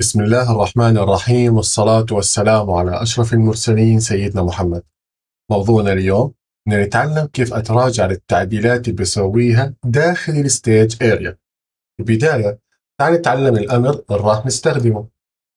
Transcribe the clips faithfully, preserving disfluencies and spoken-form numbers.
بسم الله الرحمن الرحيم، والصلاة والسلام على أشرف المرسلين سيدنا محمد. موضوعنا اليوم بدنا نتعلم كيف أتراجع للتعديلات اللي بسويها داخل الستيج اريا. في البداية تعال نتعلم الأمر اللي راح نستخدمه.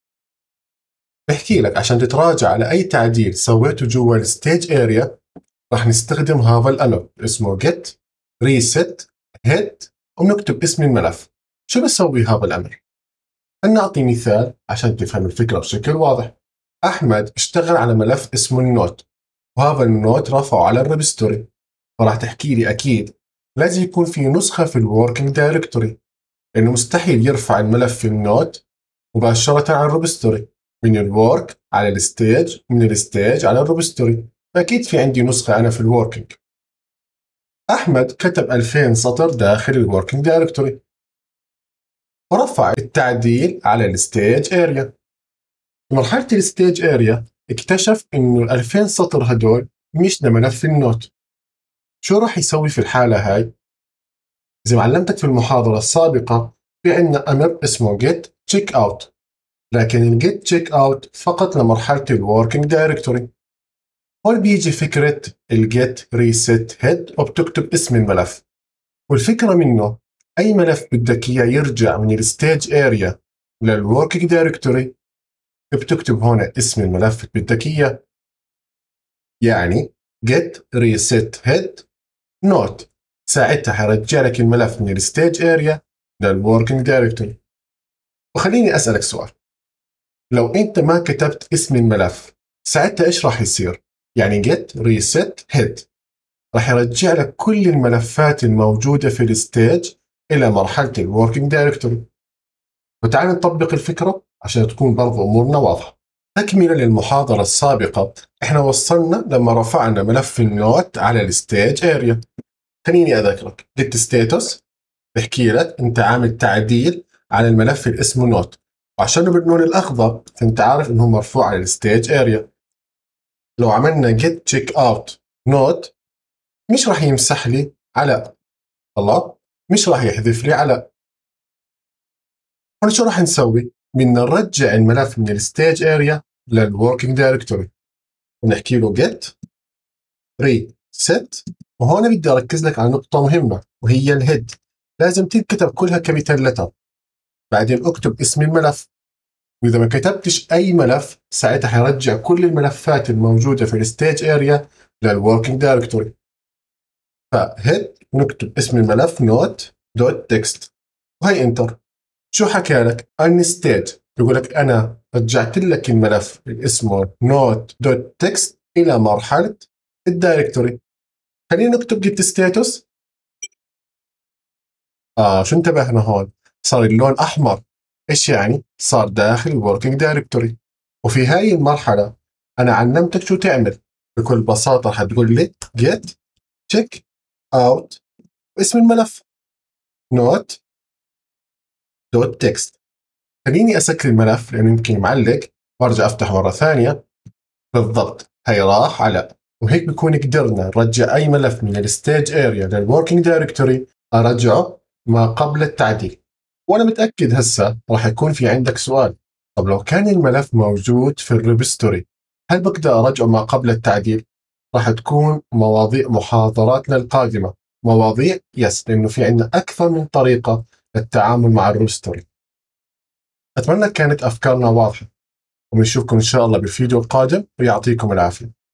بحكي لك عشان تتراجع على أي تعديل سويته جوا الستيج اريا راح نستخدم هذا الأمر اسمه get reset head، ونكتب اسم الملف. شو بسوي هذا الأمر؟ نعطي مثال عشان تفهم الفكرة بشكل واضح. أحمد اشتغل على ملف اسمه النوت، وهذا النوت رفعه على الريبستوري، فراح تحكي لي أكيد لازم يكون في نسخة في الوركينج دايركتوري، لأنه مستحيل يرفع الملف في النوت مباشرة على الريبستوري من الورك على الستيج، من الستيج على الريبستوري، فأكيد في عندي نسخة أنا في الوركينج. أحمد كتب ألفين سطر داخل الوركينج دايركتوري ورفع التعديل على الستيج اريا. في مرحلة الستيج اريا اكتشف انه ال ألفين سطر هدول مش لملف النوت. شو راح يسوي في الحالة هاي؟ زي ما علمتك في المحاضرة السابقة في عندنا امر اسمه get check out، لكن ال get check out فقط لمرحلة الوركينج دايركتوري. هون بيجي فكرة ال get reset head وبتكتب اسم الملف، والفكرة منه أي ملف بدك إياه يرجع من الستيج اريا للوركينج دايركتوري بتكتب هون اسم الملف اللي بدك إياه، يعني get reset head node. ساعتها حيرجع لك الملف من الستيج اريا للوركينج دايركتوري. وخليني أسألك سؤال، لو أنت ما كتبت اسم الملف ساعتها إيش راح يصير؟ يعني get reset head راح يرجع لك كل الملفات الموجودة في الستيج إلى مرحلة الوركينج دايركتوري. وتعال نطبق الفكرة عشان تكون برضو أمورنا واضحة. تكملة للمحاضرة السابقة، إحنا وصلنا لما رفعنا ملف النوت على الستيج اريا. خليني أذكرك get status بحكي لك أنت عامل تعديل على الملف اللي اسمه نوت، وعشانه باللون الأخضر فأنت عارف إنه مرفوع على الستيج اريا. لو عملنا get check out note مش راح يمسح لي على الله، مش راح يحذف لي على. هون شو راح نسوي؟ بدنا نرجع الملف من الستيج اريا للوركينج دايركتوري ونحكي له get reset. وهون بدي اركز لك على نقطة مهمة وهي الهيد، لازم تنكتب كلها كابيتال لتر، بعدين اكتب اسم الملف. واذا ما كتبتش اي ملف ساعتها حيرجع كل الملفات الموجودة في الستيج اريا للوركينج دايركتوري. فهيد نكتب اسم الملف نوت دوت تكست وهي انتر. شو حكى لك؟ انستيج بيقول لك انا رجعت لك الملف اللي اسمه نوت دوت تكست الى مرحله الدايركتوري. خلينا نكتب جيت ستاتس. اه شو انتبهنا هون؟ صار اللون احمر، ايش يعني؟ صار داخل الوركينج دايركتوري. وفي هاي المرحله انا علمتك شو تعمل. بكل بساطه حتقول لي جيت تشيك اوت اسم الملف نوت دوت تكست. خليني اسكر الملف لانه يمكن معلق وارجع افتحه مره ثانيه. بالضبط، هي راح على. وهيك بكون قدرنا نرجع اي ملف من الستيج اريا للوركينج دايركتوري ارجعه ما قبل التعديل. وانا متاكد هسه راح يكون في عندك سؤال، طب لو كان الملف موجود في الريبستوري هل بقدر ارجعه ما قبل التعديل؟ راح تكون مواضيع محاضراتنا القادمه مواضيع يس، لانه في عندنا اكثر من طريقه للتعامل مع الريبستوري. أتمنى كانت أفكارنا واضحة، ونشوفكم إن شاء الله بالفيديو القادم، ويعطيكم العافية.